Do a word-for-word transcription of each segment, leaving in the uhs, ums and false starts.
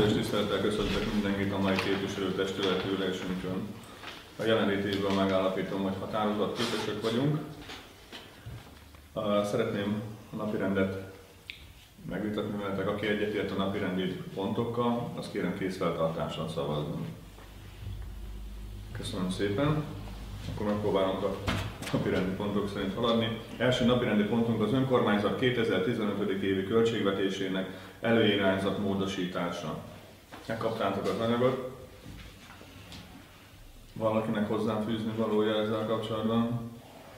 Kedves tisztelettel köszöntök mindenkit a mai képviselőtestületi ülésünkön. A jelenlétéből megállapítom, hogy határozott képesek vagyunk. Szeretném a napirendet megvitatni veletek, aki egyetért a napirendi pontokkal, azt kérem készfeltartással szavazni. Köszönöm szépen. Akkor megpróbálunk a napirendi pontok szerint haladni. Első napirendi pontunk az önkormányzat kétezer-tizenöt. évi költségvetésének előirányzat módosítása. Megkaptátok az anyagot. Valakinek hozzám fűzni valója ezzel kapcsolatban?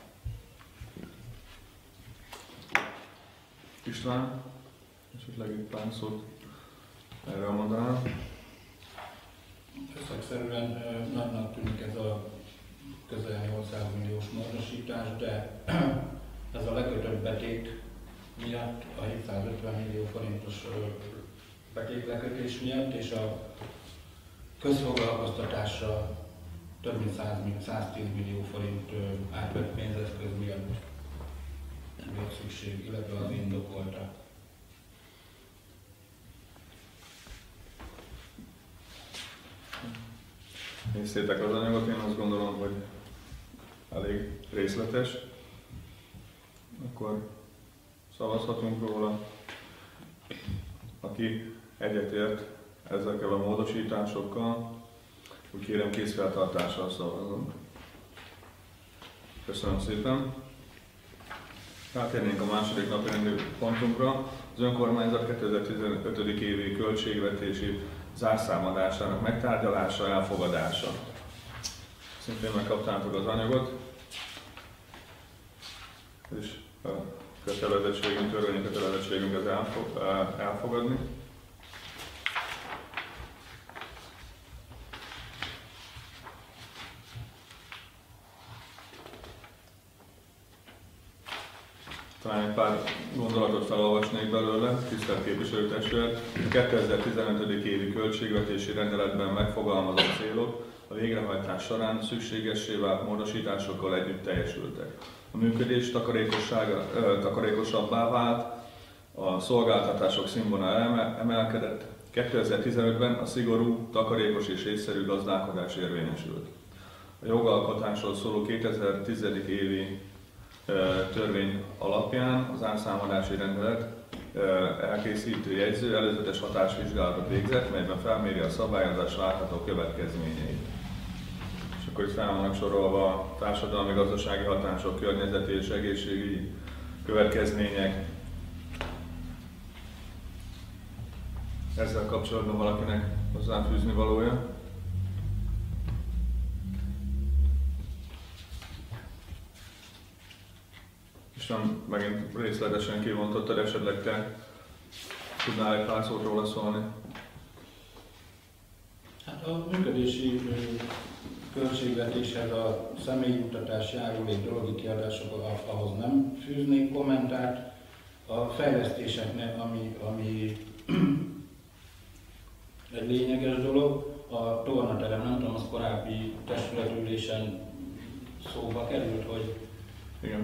István? Esetleg egy pár szót erről mondanám. Összegszerűen nagynak tűnik ez a közel nyolcszáz milliós módosítás, de ez a lekötött betét miatt, a hétszázötven millió forintos betétlekötés miatt, és a közfoglalkoztatásra több mint száztíz millió forint átvett pénzeszköz miatt volt szükség, illetve az indokolta. Nézzétek az anyagot, én azt gondolom, hogy elég részletes. Akkor szavazhatunk róla. Aki egyetért ezekkel a módosításokkal, úgy kérem készfeltartással szavazunk. Köszönöm szépen. Rátérnénk a második napirendi pontunkra. Az önkormányzat kétezer-tizenöt. évi költségvetési zárszámadásának megtárgyalása, elfogadása. Szintén megkaptátok az anyagot, és a kötelezettségünk, törvényi kötelezettségünk az elfogadni. Talán egy pár gondolatot felolvasnék belőle, tisztelt képviselőtestület. A kétezer-tizenöt. évi költségvetési rendeletben megfogalmazott célok a végrehajtás során szükségessé vált módosításokkal együtt teljesültek. A működés takarékosabbá vált, a szolgáltatások színvonala emelkedett. kétezer-tizenötben a szigorú, takarékos és észszerű gazdálkodás érvényesült. A jogalkotásról szóló kétezer-tíz. évi törvény alapján az árszámadási rendelet elkészítő jegyző előzetes hatásvizsgálatot végzett, melyben felméri a szabályozás látható következményeit. És akkor itt fel vannak sorolva a társadalmi, gazdasági hatások, környezeti és egészségügyi következmények. Ezzel kapcsolatban valakinek hozzáfűzni valója? Isten megint részletesen kivontottad, esetleg te tudnál egy pár szót róla szólni? Hát a működési költségvetéshez a személyjutatás, járulék, dologi kiadások, ahhoz nem fűznék kommentárt. A fejlesztéseknek, ami, ami egy lényeges dolog, a tornaterem, nem tudom, az korábbi testületülésen szóba került, hogy igen.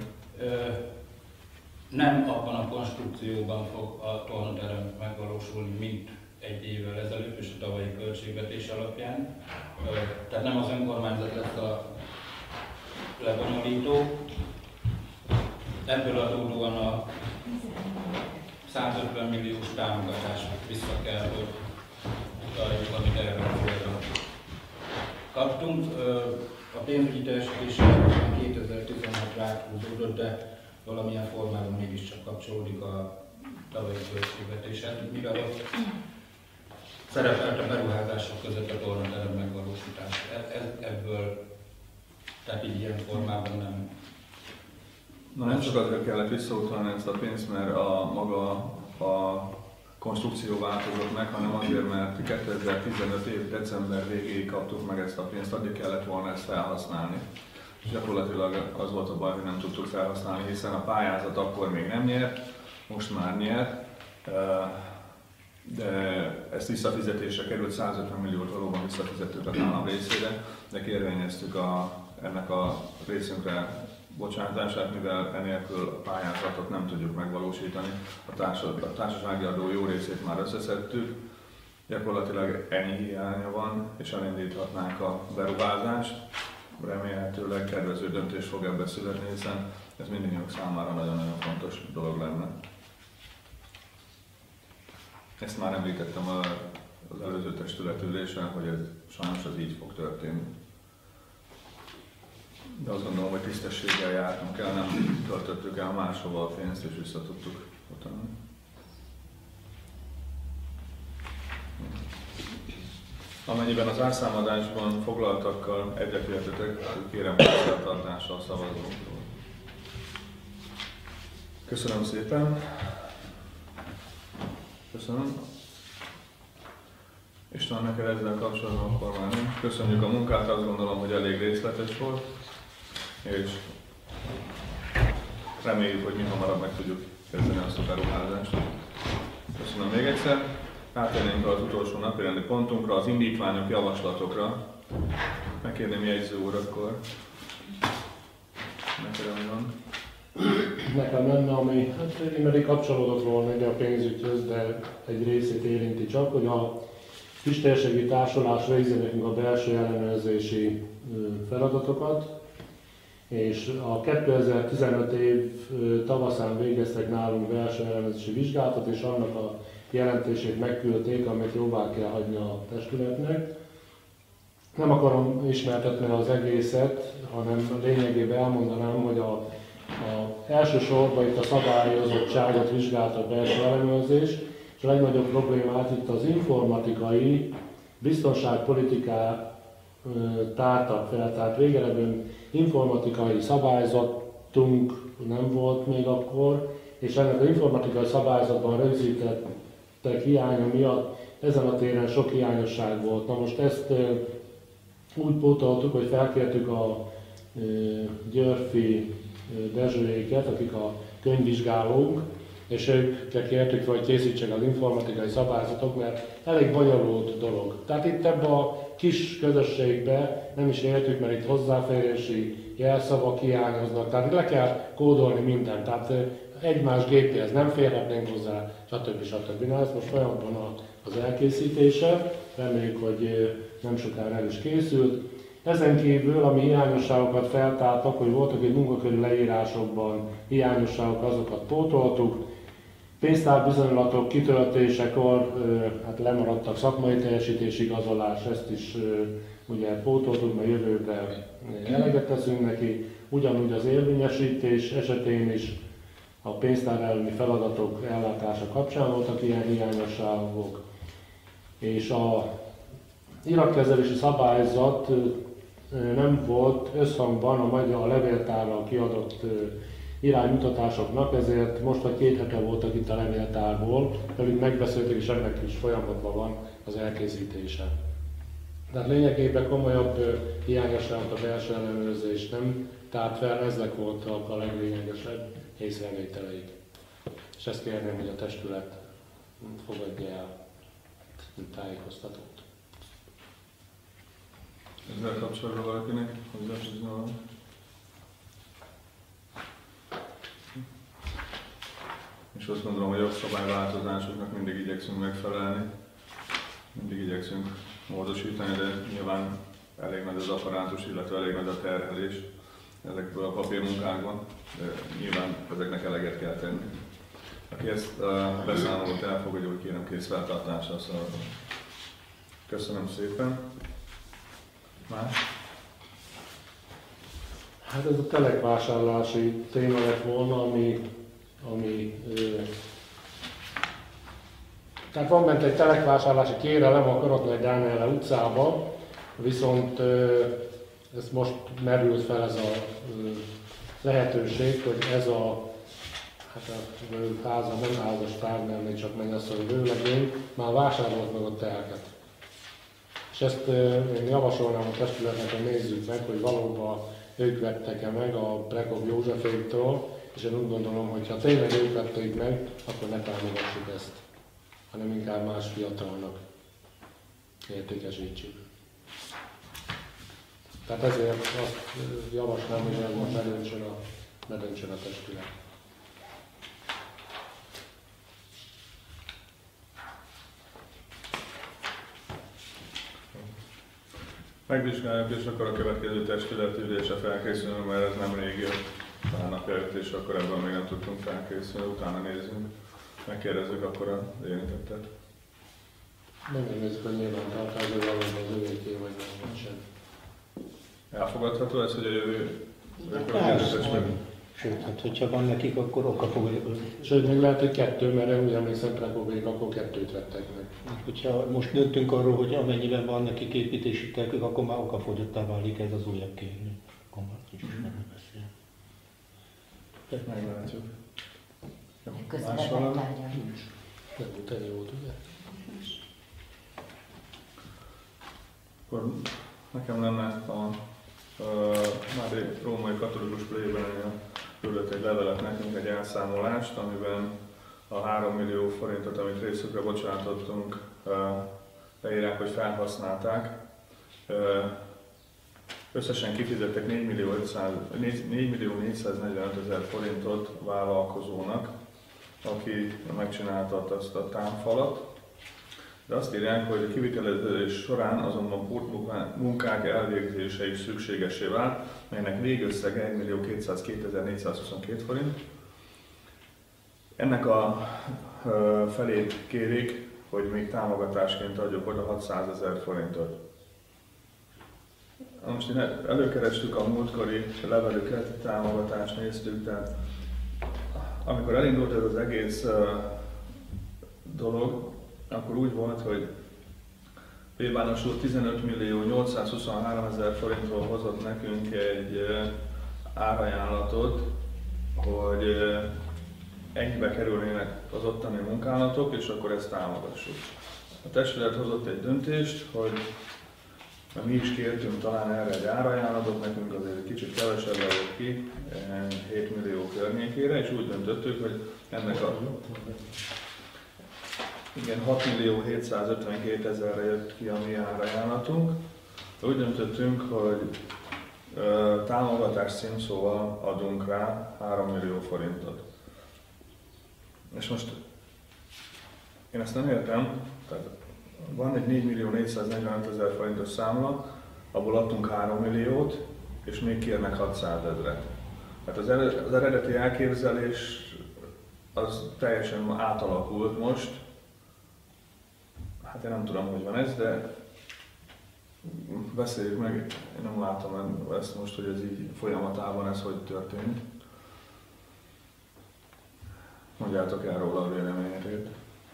Nem abban a konstrukcióban fog a tornaterem megvalósulni, mint egy évvel ezelőtt és a tavalyi költségvetés alapján. Tehát nem az önkormányzat lesz a lebonyolító. Ebből adódóan a százötven milliós támogatást vissza kell, hogy utaljuk, amit erre a célra kaptunk. A pénzügyi teljesítése kétezer-tizenhatra áthúzódott, de valamilyen formában mégiscsak kapcsolódik a tavalyi költségvetéshez, mivel ott szerepelt a beruházások között a tornaterem megvalósítás. Ebből, tehát így ilyen formában nem. Na nem csak azért kellett visszautalni ezt a pénzt, mert a maga a konstrukció változott meg, hanem azért, mert kétezer-tizenöt év december végéig kaptuk meg ezt a pénzt, addig kellett volna ezt felhasználni. És gyakorlatilag az volt a baj, hogy nem tudtuk felhasználni, hiszen a pályázat akkor még nem nyert, most már nyert, de ezt visszafizetésre került, százötven milliót valóban visszafizettük az állam részére, de kérvényeztük a, ennek a részünkre bocsátását, mivel enélkül a pályázatot nem tudjuk megvalósítani. A, társad, a társasági adó jó részét már összeszedtük, Gyakorlatilag ennyi hiánya van, és elindíthatnánk a beruházást. Remélhetőleg kedvező döntés fog ebbe születni, hiszen ez mindannyiunk számára nagyon-nagyon fontos dolog lenne. Ezt már említettem az előző testületülésen, hogy ez sajnos ez így fog történni. De azt gondolom, hogy tisztességgel jártunk el, nem töltöttük el máshova a pénzt, és vissza tudtuk utána. Amennyiben az árszámadásban foglaltakkal egyetértetek, kérem tisztelettartással szavazunk. Köszönöm szépen. Köszönöm. István, neked ezzel kapcsolatban akkor már nem. Köszönjük a munkát, azt gondolom, hogy elég részletes volt, és reméljük, hogy mi hamarabb meg tudjuk kezdeni azt a beruházást. Köszönöm még egyszer. Átérnénk az utolsó napirendi pontunkra, az indítványok, javaslatokra. Megkérném jegyző úr akkor. Nekem van. Nekem lenne, ami, hát én pedig kapcsolódott volna ide a pénzügyhöz, de egy részét érinti csak, hogy a Istérségi Társulás végzi nekünk a belső ellenőrzési feladatokat, és a kétezer-tizenöt év tavaszán végeztek nálunk belső ellenőrzési vizsgálatot, és annak a jelentését megküldték, amit jóvá kell hagyni a testületnek. Nem akarom ismertetni az egészet, hanem lényegében elmondanám, hogy a, a elsősorban itt a szabályozottságot vizsgálta a belső ellenőrzés, és a legnagyobb problémát itt az informatikai biztonságpolitikát tártak fel, tehát végeredményben informatikai szabályzatunk nem volt még akkor, és ennek az informatikai szabályzatban rögzítettek hiánya miatt ezen a téren sok hiányosság volt. Na most ezt úgy pótoltuk, hogy felkértük a Györfi Dezsőéket, akik a könyvvizsgálók, és őket kértük, hogy készítsék az informatikai szabályzatok, mert elég bonyolult dolog. Tehát itt ebben a kis közösségben nem is értük, mert itt hozzáférési jelszavak hiányoznak, tehát itt le kell kódolni mindent, tehát egymás gépéhez nem férhetnénk hozzá, stb. stb. Na, ez most folyamatban az elkészítése, reméljük, hogy nem sokára el is készült. Ezen kívül, ami hiányosságokat feltártak, hogy voltak egy munkaköri leírásokban hiányosságok, azokat pótoltuk. Pénztárbizonylatok kitöltésekor hát lemaradtak szakmai teljesítési igazolás, ezt is ugye pótoltuk, mert jövőben eleget teszünk neki. Ugyanúgy az érvényesítés esetén is a pénztár elleni feladatok ellátása kapcsán voltak ilyen hiányosságok. És a iratkezelési szabályzat nem volt összhangban a magyar levéltárral kiadott iránymutatásoknak, ezért most vagy két hete voltak itt a levéltárból, pedig megbeszéltük, és ennek is folyamatban van az elkészítése. Tehát lényegében komolyabb hiányosságot a belső ellenőrzés nem tárt fel, ezek voltak a leglényegesebb észrevételeik. És ezt kérném, hogy a testület fogadja el, mint tájékoztatót. Ezzel kapcsolatban valakinek hozzáfűzni valamit? És azt gondolom, hogy a jogszabályváltozásoknak mindig igyekszünk megfelelni, mindig igyekszünk módosítani, de nyilván elég nagy az apparátus, illetve elég nagy a terhelés ezekből a papírmunkákban, de nyilván ezeknek eleget kell tenni. Aki ezt a beszámolót elfogadja, hogy kérem készfeltartással szavazom. Köszönöm szépen. Más? Hát ez a telekvásárlási téma lett volna, ami, ami ö, tehát van bent egy telekvásárlási kérelem a Karatnagy Dániele utcába, viszont ö, ez most merült fel ez a ö, lehetőség, hogy ez a hát a háza, nem házas tárgyalni, csak mennyasszony vőlegény már vásárolt meg a telket. És ezt én javasolnám a testületnek, hogy nézzük meg, hogy valóban ők vettek-e meg a Prekov Józseféktől, és én úgy gondolom, hogy ha tényleg ők vették meg, akkor ne támogassuk ezt, hanem inkább más fiatalnak értékesítsük. Tehát ezért azt javaslom, hogy ez most bedöntsön a, bedöntsön a testület. Megvizsgáljuk, és akkor a következő testületi ülésre felkészülünk, mert ez nem rég jött pár napja előtt, és akkor ebben még nem tudtunk felkészülni, utána nézzünk, megkérdezzük akkor az érintettet. Megnézzük, hogy nyilvántartás, hogy valóban az övéké, vagy nem, vagy sem. Elfogadható ez, hogy a jövő Persze. Sőt, hát hogyha van nekik, akkor okafogói. Sőt, még lehet, hogy kettő, mert úgy emlékszem, Prepovék akkor kettőt vettek meg. Hogyha most döntünk arról, hogy amennyiben van nekik építési tervük, akkor már okafogyottá válik ez az újabb kérni. Akkor már is nem beszél. Meglátjuk. Köszönöm, tárgyal. Nem volt ennyi volt, ugye? Akkor nekem lenne a uh, már egy római katolikus plébánia küldött egy levelet nekünk, egy elszámolást, amiben a három millió forintot, amit részükre bocsátottunk, uh, leírják, hogy felhasználták. Uh, összesen kifizettek négy millió négyszáznegyvenöt ezer forintot vállalkozónak, aki megcsinálta azt a támfalat. De azt írják, hogy a kivitelezés során azonban pótmunkák elvégzése is szükségessé vált, melynek végösszege egy millió kétszázkétezer-négyszázhuszonkettő forint. Ennek a felét kérik, hogy még támogatásként adjuk oda hatszázezer forintot. Most előkerestük a múltkori levelüket, támogatást néztük, tehát amikor elindult ez az egész dolog, akkor úgy volt, hogy plébános úr tizenöt millió nyolcszázhuszonhárom ezer forintról hozott nekünk egy árajánlatot, hogy ennyibe kerülnének az ottani munkálatok, és akkor ezt támogassuk. A testület hozott egy döntést, hogy mi is kértünk talán erre egy árajánlatot, nekünk azért egy kicsit kevesebb jött ki, hét millió környékére, és úgy döntöttük, hogy ennek a igen, hat millió hétszázötvenkét ezerre jött ki a mi árajánlatunk. Úgy döntöttünk, hogy ö, támogatás címszóval adunk rá három millió forintot. És most én ezt nem értem, tehát van egy négy millió négyszáznegyvenöt ezer forintos számla, abból adtunk három milliót, és még kérnek hatszázezret. Hát az, az eredeti elképzelés az teljesen átalakult most. Hát én nem tudom, hogy van ez, de beszéljük meg, én nem látom ezt most, hogy ez így folyamatában ez hogy történt. Mondjátok el róla a véleményetét.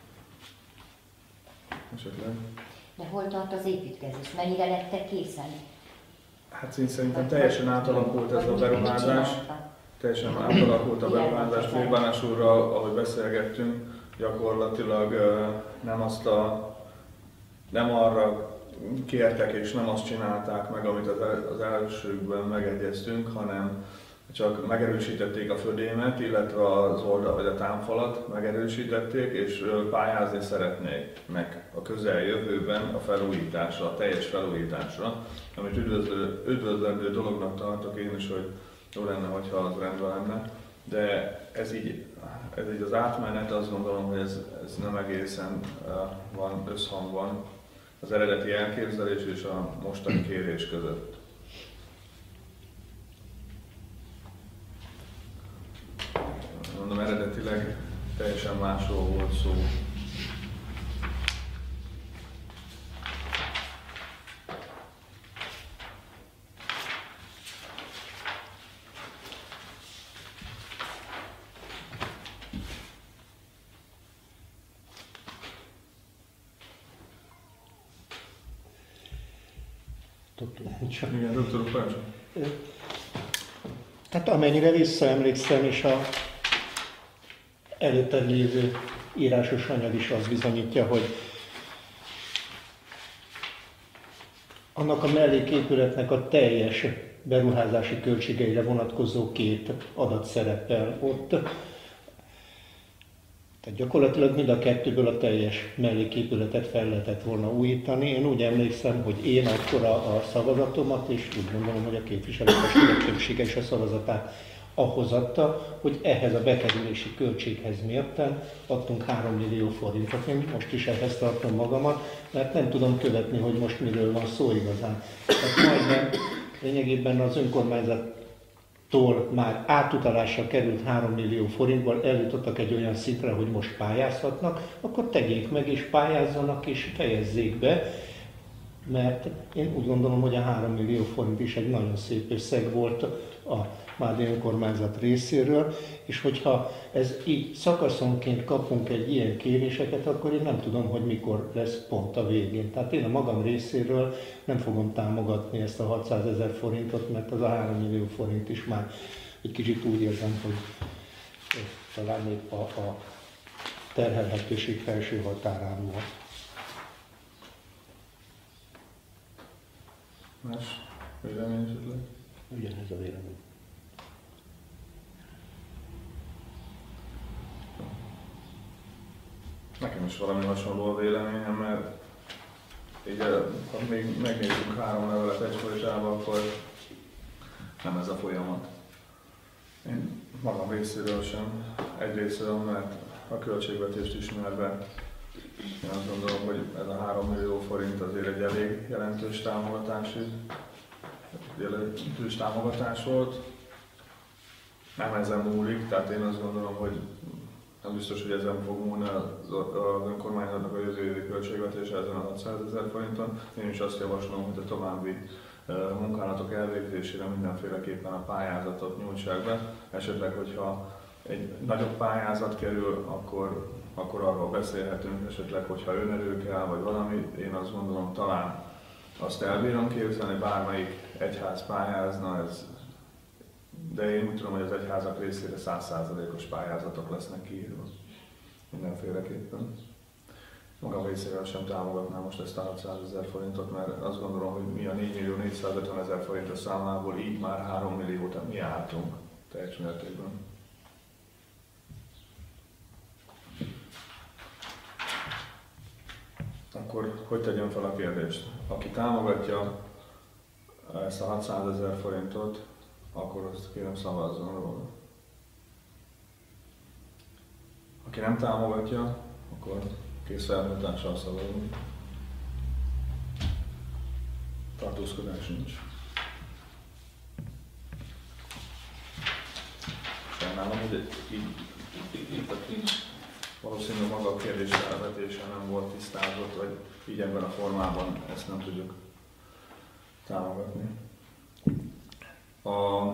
Esetleg. De hol tart az építkezés? Mennyire lettek készen? Hát én szerintem teljesen átalakult ez a beruházás. Teljesen átalakult a beruházás. Plébános úrral, ahogy beszélgettünk, gyakorlatilag nem azt a nem arra kértek és nem azt csinálták meg, amit az elsőkben megegyeztünk, hanem csak megerősítették a födémet, illetve az oldal vagy a támfalat megerősítették, és pályázni szeretnék meg a közeljövőben a felújításra, a teljes felújításra, amit üdvözlő, üdvözlendő dolognak tartok én is, hogy jó lenne, hogyha az rendben lenne. De ez így, ez így az átmenet, azt gondolom, hogy ez, ez nem egészen van összhangban az eredeti elképzelés és a mostani kérés között. Mondom, eredetileg teljesen másról volt szó. Igen, doktor Parancs. Hát amennyire visszaemlékszem, és a előtted lévő írásos anyag is azt bizonyítja, hogy annak a melléképületnek a teljes beruházási költségeire vonatkozó két adat szerepel ott. Tehát gyakorlatilag mind a kettőből a teljes melléképületet fel lehetett volna újítani. Én úgy emlékszem, hogy én akkor a, a szavazatomat, és úgy gondolom, hogy a képviselőtestület többsége is a szavazatát ahhoz adta, hogy ehhez a bekerülési költséghez mérten adtunk három millió forintot. Én most is ehhez tartom magamat, mert nem tudom követni, hogy most miről van szó igazán. Tehát majdnem lényegében az önkormányzattól már átutalásra került három millió forintból eljutottak egy olyan szintre, hogy most pályázhatnak, akkor tegyék meg és pályázzanak és fejezzék be, mert én úgy gondolom, hogy a három millió forint is egy nagyon szép összeg volt a Mádi önkormányzat részéről, és hogyha ez így szakaszonként kapunk egy ilyen kéréseket, akkor én nem tudom, hogy mikor lesz pont a végén. Tehát én a magam részéről nem fogom támogatni ezt a hatszázezer forintot, mert az a három millió forint is már egy kicsit úgy érzem, hogy talán épp a, a terhelhetőség felső határán volt. Más vélemény esetleg? Ugyanez a vélemény. Nekem is valami hasonló a véleményem, mert így, ha még megnézzük három levelet egyfolytában, akkor nem ez a folyamat. Én magam részéről sem, egyrésztről, mert a költségvetést ismerve én azt gondolom, hogy ez a három millió forint azért egy elég jelentős támogatási, jelentős támogatás volt. Nem ezen múlik, tehát én azt gondolom, hogy nem biztos, hogy ezen fog múlni az önkormányzatnak a jövő évi költségvetése ezen a hatszázezer forinton. Én is azt javaslom, hogy a további munkálatok elvégzésére mindenféleképpen a pályázatot nyújtsák be. Esetleg, hogyha egy nagyobb pályázat kerül, akkor, akkor arról beszélhetünk, esetleg, hogyha önerő kell, vagy valami. Én azt gondolom, talán azt elbírom képzelni, bármelyik egyház pályázna, ez, de én úgy tudom, hogy az egyházak részére száz százalékos pályázatok lesznek kiírva. Mindenféleképpen. Magam részéről sem támogatnám most ezt a hatszázezer forintot, mert azt gondolom, hogy mi a négy millió négyszázötvenezer forintos számlából így már három milliót mi álltunk teljes mértékben. Akkor hogy tegyem fel a kérdést? Aki támogatja ezt a hatszázezer forintot, akkor azt kérem szavazzon róla. Aki nem támogatja, akkor készfelmutással szavazunk. Tartózkodás nincs. Sajnálom, hogy így, így, így, így valószínűleg maga a kérdés felvetése nem volt tisztázott, vagy így ebben a formában ezt nem tudjuk támogatni. A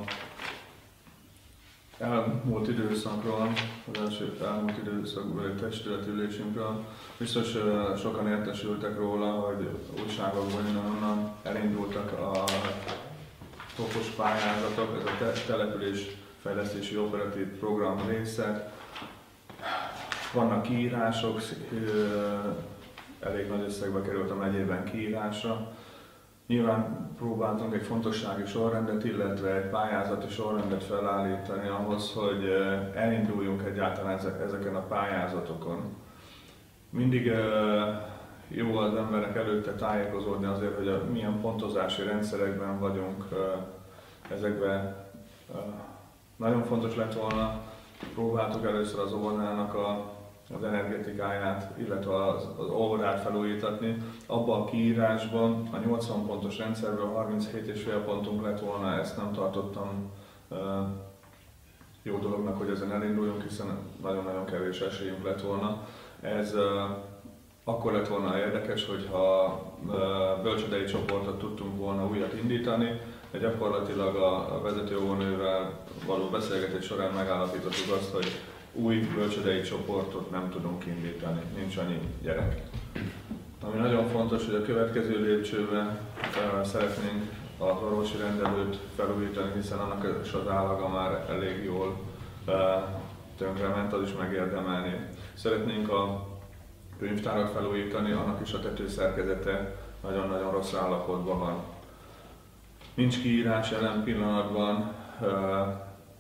elmúlt időszakról, az első elmúlt időszakból egy testületülésünkről biztos sokan értesültek róla, hogy újságokban onnan elindultak a topos pályázatok, ez a település fejlesztési operatív program része. Vannak kiírások, elég nagy összegbe került a megyében kiírásra. Nyilván próbáltunk egy fontossági sorrendet, illetve egy pályázati sorrendet felállítani ahhoz, hogy elinduljunk egyáltalán ezeken a pályázatokon. Mindig jó az emberek előtte tájékozódni azért, hogy milyen pontozási rendszerekben vagyunk ezekben. Nagyon fontos lett volna, próbáltuk először az óvodának a az energetikáját, illetve az, az óvodát felújítatni. Abban a kiírásban a nyolcvan pontos rendszerből harminchét és fél pontunk lett volna, ezt nem tartottam uh, jó dolognak, hogy ezen elinduljunk, hiszen nagyon-nagyon kevés esélyünk lett volna. Ez uh, akkor lett volna érdekes, hogyha uh, bölcsődei csoportot tudtunk volna újat indítani, de gyakorlatilag a, a vezetőóvónővel való beszélgetés során megállapítottuk azt, hogy új bölcsődei csoportot nem tudunk indítani, nincs annyi gyerek. Ami nagyon fontos, hogy a következő lépcsőben uh, szeretnénk az orvosi rendelőt felújítani, hiszen annak is az állaga már elég jól uh, tönkrement, az is megérdemelni. Szeretnénk a könyvtárat felújítani, annak is a tetőszerkezete nagyon-nagyon rossz állapotban van. Nincs kiírás jelen pillanatban, uh,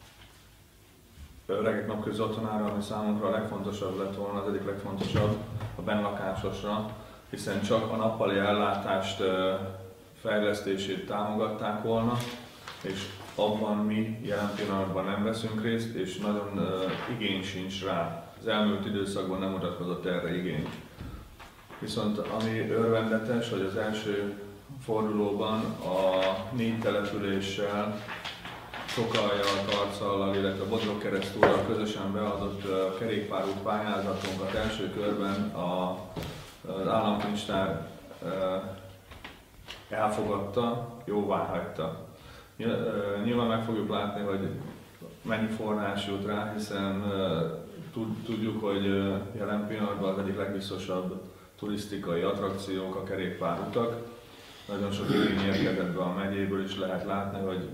öregek napközi otthonára, ami számunkra a legfontosabb lett volna, az egyik legfontosabb a bennlakásosra, hiszen csak a nappali ellátást fejlesztését támogatták volna, és abban mi jelen pillanatban nem veszünk részt, és nagyon uh, igény sincs rá. Az elmúlt időszakban nem mutatkozott erre igény. Viszont ami örvendetes, hogy az első fordulóban a négy településsel, Tokaljal, Tarcallal, illetve Bodrog Keresztúrral közösen beadott uh, kerékpárút pályázatunkat első körben a, az államkincstár uh, elfogadta, jóváhagyta. Nyilván meg fogjuk látni, hogy mennyi forrás jut rá, hiszen tudjuk, hogy jelen pillanatban az egyik legbiztosabb turisztikai attrakciók a kerékpárutak. Nagyon sok igény érkezett be a megyéből is, lehet látni, hogy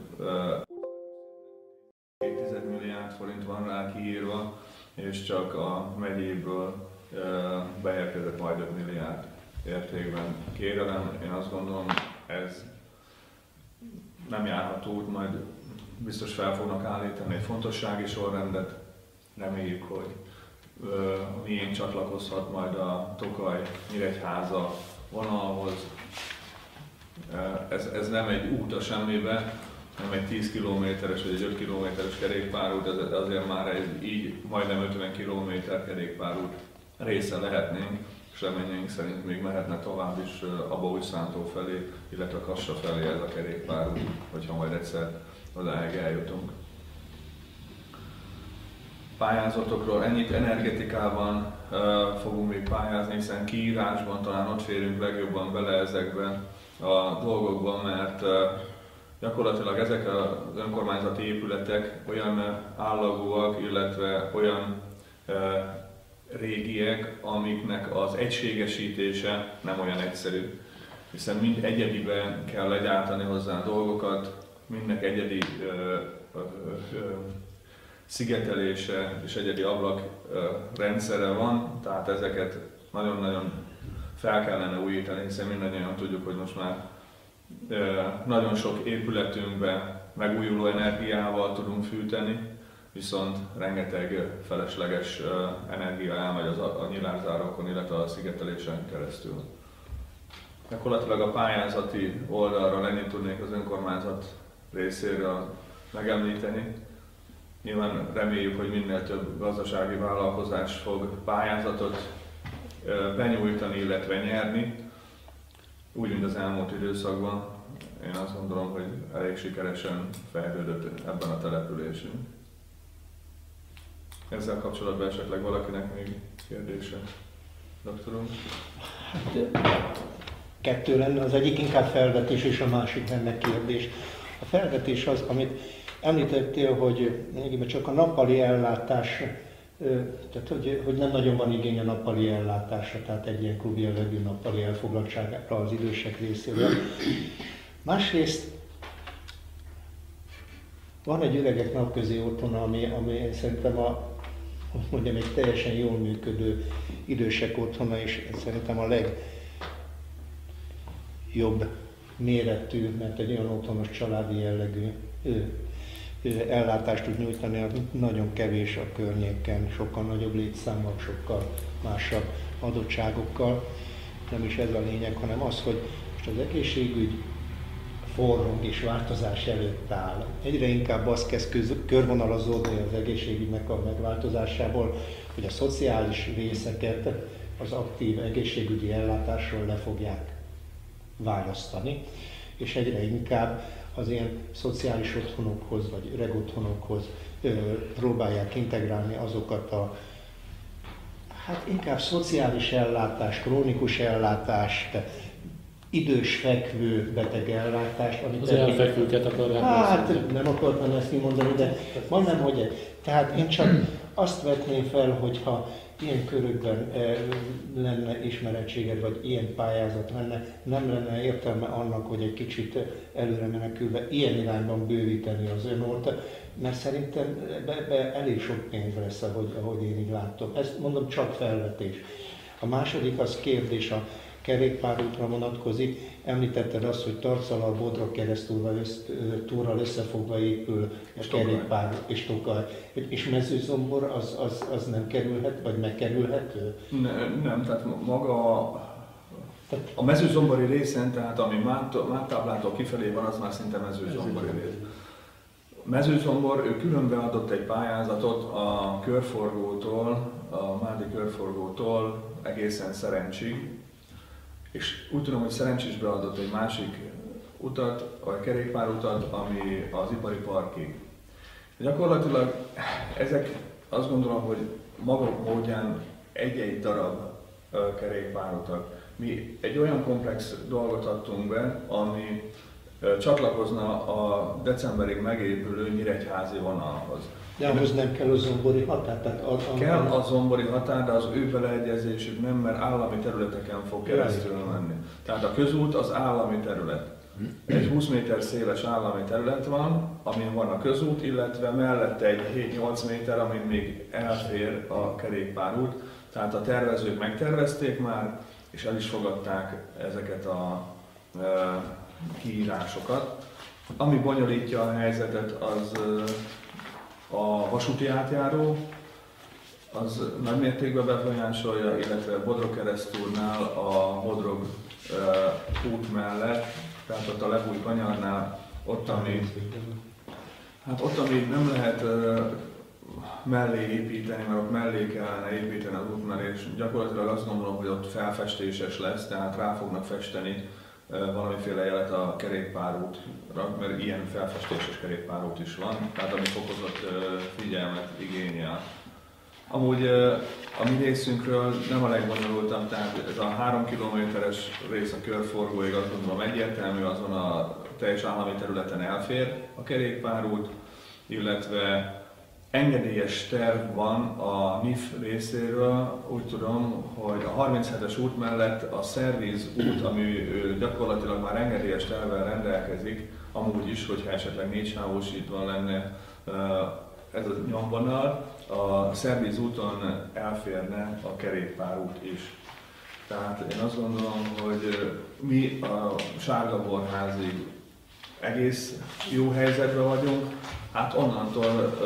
két milliárd forint van rá kiírva, és csak a megyéből beérkezett majd öt milliárd értékben kérelem. Én azt gondolom, ez nem járható út, majd biztos fel fognak állítani egy fontossági sorrendet. Reméljük, hogy a miénk csatlakozhat majd a Tokaj-Nyíregyháza vonalhoz. Ez, ez nem egy út a semmibe, nem egy tíz kilométeres vagy egy öt kilométeres kerékpárút, ez azért már egy így majdnem ötven kilométer kerékpárút része lehetnénk, és reményeink szerint még mehetne tovább is a Baújszántó felé, illetve a Kassa felé ez a kerékpárút, hogyha majd egyszer odáig eljutunk. Pályázatokról ennyit, energetikában uh, fogunk még pályázni, hiszen kiírásban talán ott férünk legjobban bele ezekben a dolgokban, mert uh, gyakorlatilag ezek az önkormányzati épületek olyan állagúak, illetve olyan uh, régiek, amiknek az egységesítése nem olyan egyszerű, hiszen mind egyediben kell legyártani hozzá a dolgokat, mindnek egyedi ö, ö, ö, szigetelése és egyedi ablak ö, rendszere van, tehát ezeket nagyon-nagyon fel kellene újítani, hiszen mindannyian tudjuk, hogy most már ö, nagyon sok épületünkben megújuló energiával tudunk fűteni, viszont rengeteg felesleges energia elmegy az a nyilázárókon, illetve a szigetelésen keresztül. Gyakorlatilag a pályázati oldalról ennyit tudnék az önkormányzat részéről megemlíteni. Nyilván reméljük, hogy minél több gazdasági vállalkozás fog pályázatot benyújtani, illetve nyerni, úgy, mint az elmúlt időszakban. Én azt gondolom, hogy elég sikeresen fejlődött ebben a településünk. Ezzel kapcsolatban esetleg valakinek még kérdése? Doktorunk? Hát, kettő lenne, az egyik inkább felvetés, és a másik lenne kérdés. A felvetés az, amit említettél, hogy csak a nappali ellátás, tehát hogy, hogy nem nagyon van igény a nappali ellátásra, tehát egy ilyen klubi jellegű nappali elfoglaltságra az idősek részéről. Másrészt van egy öregek napközi otthona, ami, ami szerintem a, hogy mondjam, egy teljesen jól működő idősek otthona, és szerintem a legjobb méretű, mert egy olyan otthonos családi jellegű ő, ő, ellátást tud nyújtani, az nagyon kevés a környéken, sokkal nagyobb létszámmal, sokkal másabb adottságokkal. Nem is ez a lényeg, hanem az, hogy most az egészségügy forrong és változás előtt áll. Egyre inkább az kezd körvonalazódni az egészségügynek a megváltozásából, hogy a szociális részeket az aktív egészségügyi ellátásról le fogják választani, és egyre inkább az ilyen szociális otthonokhoz vagy öreg otthonokhoz ö, próbálják integrálni azokat a hát inkább szociális ellátást, krónikus ellátást, idős fekvő beteg ellátást, amit az elfekvőket akarják. Hát nem akartam ezt mondani, de majdnem, hogy tehát én csak azt vetném fel, hogyha ilyen körökben lenne ismerettséged, vagy ilyen pályázat lenne, nem lenne értelme annak, hogy egy kicsit előre menekülve ilyen irányban bővíteni az önort, mert szerintem be, be elég sok pénz lesz, ahogy, ahogy én így látom. Ezt mondom, csak felvetés. A második az kérdés a kerékpárútra vonatkozik. Említetted azt, hogy Tarcallal, Bodrog Keresztúrral túrral összefogva épül a kerékpár és Tokaj. És Mezőzombor az, az, az nem kerülhet, vagy megkerülhető? Ne, nem, tehát maga a mezőzombori részen, tehát ami Máttáblától kifelé van, az már szinte mezőzombori rész. Mezőzombor, ő külön beadott egy pályázatot a körforgótól, a Mádi körforgótól egészen Szerencsig, és úgy tudom, hogy Szerencs is beadott egy másik utat, vagy kerékpárutat, ami az ipari parkig. Gyakorlatilag ezek azt gondolom, hogy maguk módján egy-egy darab kerékpárutak. Mi egy olyan komplex dolgot adtunk be, ami csatlakozna a decemberig megépülő nyíregyházi vonalhoz. De ahhoz nem kell a zombori határ? Tehát a, a, kell a zombori határ, de az ő beleegyezésük nem, mert állami területeken fog keresztül menni. Tehát a közút az állami terület. Egy húsz méter széles állami terület van, amin van a közút, illetve mellette egy hét-nyolc méter, amin még elfér a kerékpárút. Tehát a tervezők megtervezték már, és el is fogadták ezeket a e, kiírásokat. Ami bonyolítja a helyzetet, az e, a vasúti átjáró, az nagymértékben befolyásolja, illetve Bodrog keresztúrnál a Bodrog e, út mellett, tehát ott a Lebúj kanyarnál, ott ami, hát ott, ami nem lehet e, mellé építeni, mert ott mellé kellene építeni az útnál, és gyakorlatilag azt gondolom, hogy ott felfestéses lesz, tehát rá fognak festeni valamiféle jelet a kerékpárútra, mert ilyen felfestéses kerékpárút is van, tehát ami fokozott figyelmet igényel. Amúgy a mi részünkről nem a legbonyolultabb, tehát ez a három kilométeres rész a körforgóig azt gondolom egyértelmű, azon a teljes állami területen elfér a kerékpárút, illetve engedélyes terv van a en i ef részéről, úgy tudom, hogy a harminchetes út mellett a szervíz út, ami gyakorlatilag már engedélyes tervvel rendelkezik, amúgy is, hogyha esetleg négysávosítva lenne ez a nyomvonal, a szervíz úton elférne a kerékpárút is. Tehát én azt gondolom, hogy mi a Sárgaborházig egész jó helyzetben vagyunk, hát onnantól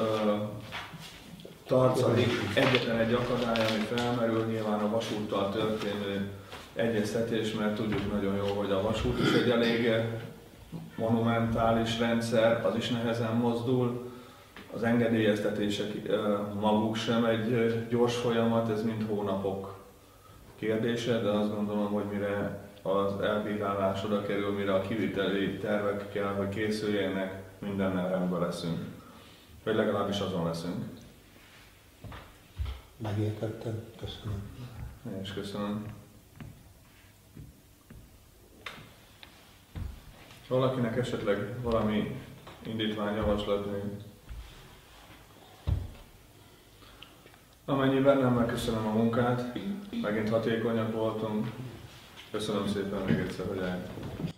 Tarcalig egyetlen egy akadály, ami felmerül, nyilván a vasúttal történő egyeztetés, mert tudjuk nagyon jó, hogy a vasút is egy elég monumentális rendszer, az is nehezen mozdul. Az engedélyeztetések maguk sem egy gyors folyamat, ez mind hónapok kérdése, de azt gondolom, hogy mire az elbírálás oda kerül, mire a kiviteli tervek kell, hogy készüljenek, mindennel rendben leszünk. Vagy legalábbis azon leszünk. Megértettem. Köszönöm. Én is köszönöm. Valakinek esetleg valami indítvány, javaslat még? Amennyiben nem, megköszönöm a munkát, megint hatékonyak voltunk. Köszönöm szépen még egyszer, hogy eljöttek.